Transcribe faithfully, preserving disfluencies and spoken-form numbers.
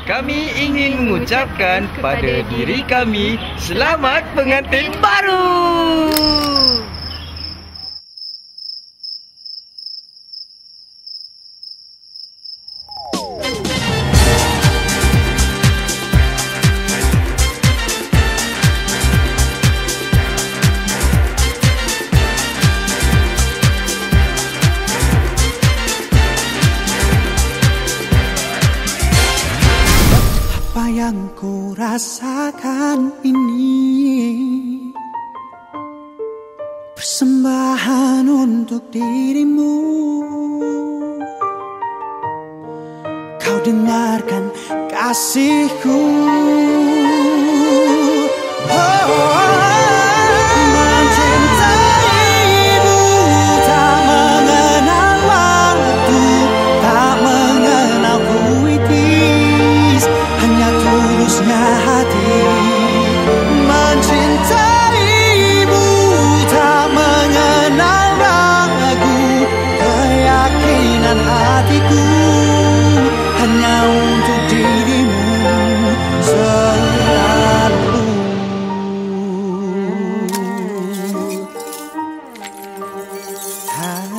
Kami ingin mengucapkan kepada diri kami selamat pengantin baru. Apa yang ku rasakan ini persembahan untuk dirimu. Kau dengarkan kasihku. Oh, mencintaimu tak mengenal waktu, tak mengenal puitis, hanya tulusnya hati. Mencintaimu tak mengenal ragu, keyakinan hatiku hanya untuk dirimu selalu. Ah.